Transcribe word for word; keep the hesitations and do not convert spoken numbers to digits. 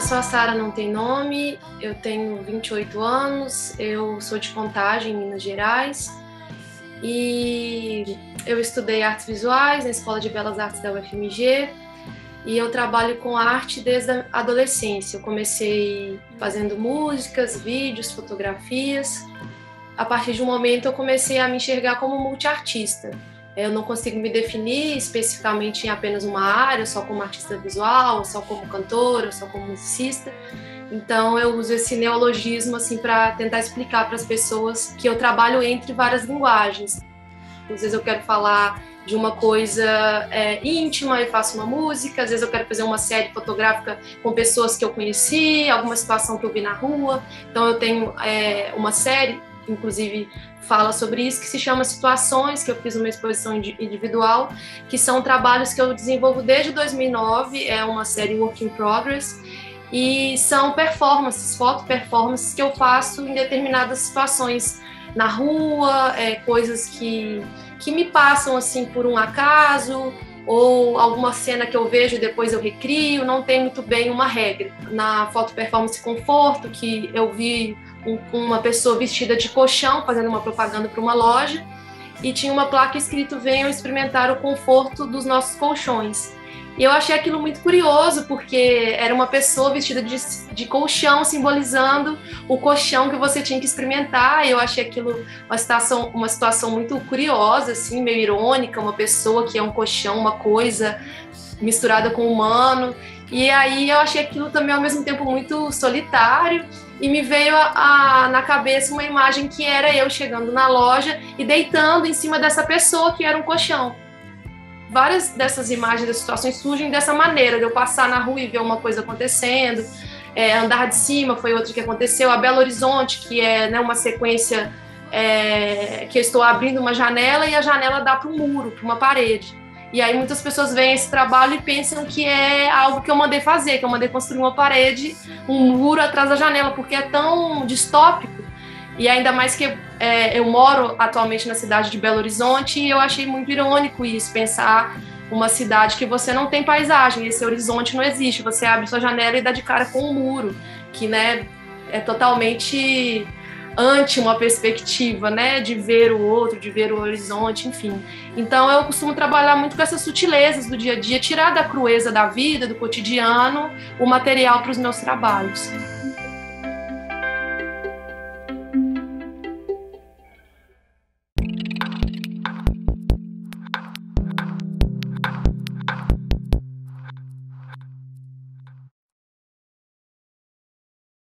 sou a Sara Não Tem Nome, eu tenho vinte e oito anos, eu sou de Contagem, Minas Gerais, e eu estudei artes visuais na Escola de Belas Artes da U F M G, e eu trabalho com arte desde a adolescência. Eu comecei fazendo músicas, vídeos, fotografias. A partir de um momento eu comecei a me enxergar como multiartista. Eu não consigo me definir especificamente em apenas uma área, só como artista visual, só como cantora, só como musicista. Então eu uso esse neologismo assim para tentar explicar para as pessoas que eu trabalho entre várias linguagens. Às vezes eu quero falar de uma coisa é, íntima e faço uma música, às vezes eu quero fazer uma série fotográfica com pessoas que eu conheci, alguma situação que eu vi na rua. Então eu tenho é, uma série, inclusive fala sobre isso, que se chama Situações, que eu fiz uma exposição individual, que são trabalhos que eu desenvolvo desde dois mil e nove, é uma série Work in Progress, e são performances, foto-performances que eu faço em determinadas situações na rua, é, coisas que, que me passam assim por um acaso, ou alguma cena que eu vejo e depois eu recrio, não tem muito bem uma regra. Na foto-performance Conforto, que eu vi um, uma pessoa vestida de colchão fazendo uma propaganda para uma loja, e tinha uma placa escrito: venham experimentar o conforto dos nossos colchões. E eu achei aquilo muito curioso, porque era uma pessoa vestida de, de colchão, simbolizando o colchão que você tinha que experimentar. E eu achei aquilo uma situação, uma situação muito curiosa, assim, meio irônica, uma pessoa que é um colchão, uma coisa misturada com o humano. E aí eu achei aquilo também, ao mesmo tempo, muito solitário. E me veio a, a, na cabeça uma imagem que era eu chegando na loja e deitando em cima dessa pessoa que era um colchão. Várias dessas imagens, das situações surgem dessa maneira, de eu passar na rua e ver uma coisa acontecendo. É, Andar de Cima foi outro que aconteceu. A Belo Horizonte, que é, né, uma sequência é, que eu estou abrindo uma janela e a janela dá para um muro, para uma parede. E aí muitas pessoas veem esse trabalho e pensam que é algo que eu mandei fazer, que eu mandei construir uma parede, um muro atrás da janela, porque é tão distópico. E ainda mais que é, eu moro atualmente na cidade de Belo Horizonte, e eu achei muito irônico isso, pensar uma cidade que você não tem paisagem, esse horizonte não existe, você abre sua janela e dá de cara com um muro, que, né, é totalmente anti uma perspectiva, né, de ver o outro, de ver o horizonte, enfim. Então eu costumo trabalhar muito com essas sutilezas do dia a dia, tirar da crueza da vida, do cotidiano, o material para os meus trabalhos.